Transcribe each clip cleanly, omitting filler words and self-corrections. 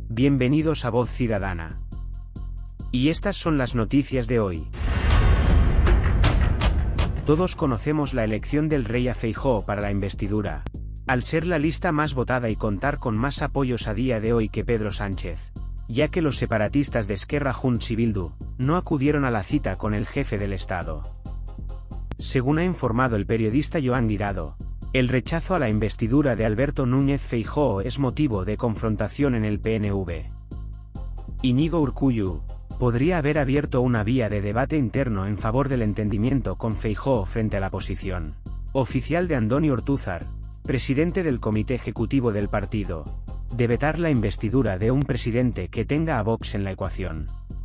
Bienvenidos a Voz Ciudadana. Y estas son las noticias de hoy. Todos conocemos la elección del rey a Feijóo para la investidura, al ser la lista más votada y contar con más apoyos a día de hoy que Pedro Sánchez, ya que los separatistas de Esquerra Junts y Bildu no acudieron a la cita con el jefe del Estado. Según ha informado el periodista Joan Guirado, el rechazo a la investidura de Alberto Núñez Feijóo es motivo de confrontación en el PNV. Íñigo Urkullu podría haber abierto una vía de debate interno en favor del entendimiento con Feijóo frente a la posición oficial de Andoni Ortúzar, presidente del Comité Ejecutivo del partido, de vetar la investidura de un presidente que tenga a Vox en la ecuación.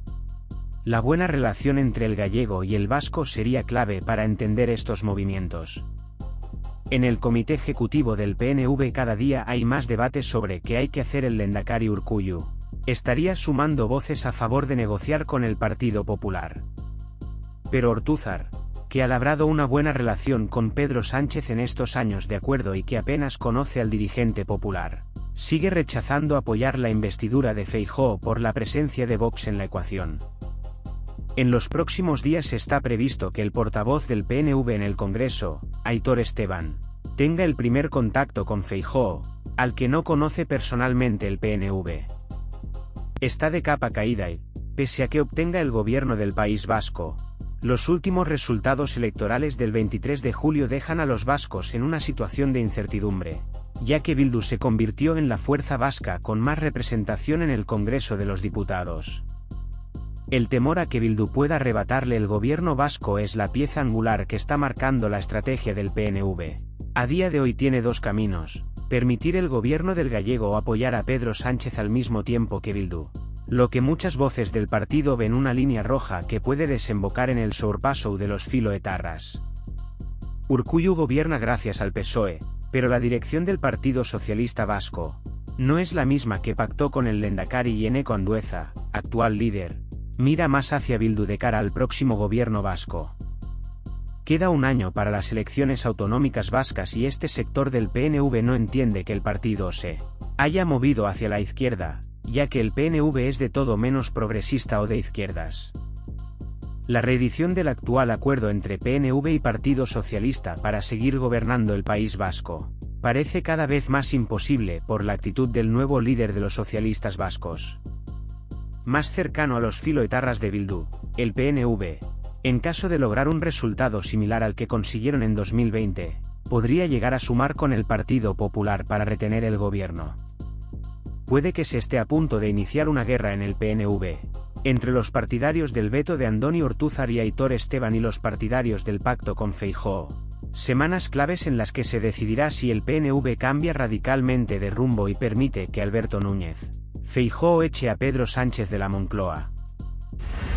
La buena relación entre el gallego y el vasco sería clave para entender estos movimientos. En el Comité Ejecutivo del PNV cada día hay más debates sobre qué hay que hacer. El lehendakari Urkullu estaría sumando voces a favor de negociar con el Partido Popular. Pero Ortúzar, que ha labrado una buena relación con Pedro Sánchez en estos años de acuerdo y que apenas conoce al dirigente popular, sigue rechazando apoyar la investidura de Feijóo por la presencia de Vox en la ecuación. En los próximos días está previsto que el portavoz del PNV en el Congreso, Aitor Esteban, tenga el primer contacto con Feijóo, al que no conoce personalmente el PNV. Está de capa caída y, pese a que obtenga el gobierno del País Vasco, los últimos resultados electorales del 23 de julio dejan a los vascos en una situación de incertidumbre, ya que Bildu se convirtió en la fuerza vasca con más representación en el Congreso de los Diputados. El temor a que Bildu pueda arrebatarle el gobierno vasco es la pieza angular que está marcando la estrategia del PNV. A día de hoy tiene dos caminos: permitir el gobierno del gallego o apoyar a Pedro Sánchez al mismo tiempo que Bildu, lo que muchas voces del partido ven una línea roja que puede desembocar en el sorpaso de los filoetarras. Urkullu gobierna gracias al PSOE, pero la dirección del Partido Socialista Vasco no es la misma que pactó con el lehendakari Eneko Andueza, actual líder. Mira más hacia Bildu de cara al próximo gobierno vasco. Queda un año para las elecciones autonómicas vascas y este sector del PNV no entiende que el partido se haya movido hacia la izquierda, ya que el PNV es de todo menos progresista o de izquierdas. La reedición del actual acuerdo entre PNV y Partido Socialista para seguir gobernando el País Vasco parece cada vez más imposible por la actitud del nuevo líder de los socialistas vascos. Más cercano a los filoetarras de Bildu, el PNV, en caso de lograr un resultado similar al que consiguieron en 2020, podría llegar a sumar con el Partido Popular para retener el gobierno. Puede que se esté a punto de iniciar una guerra en el PNV, entre los partidarios del veto de Andoni Ortúzar y Aitor Esteban y los partidarios del pacto con Feijóo. Semanas claves en las que se decidirá si el PNV cambia radicalmente de rumbo y permite que Alberto Núñez Feijóo eche a Pedro Sánchez de la Moncloa.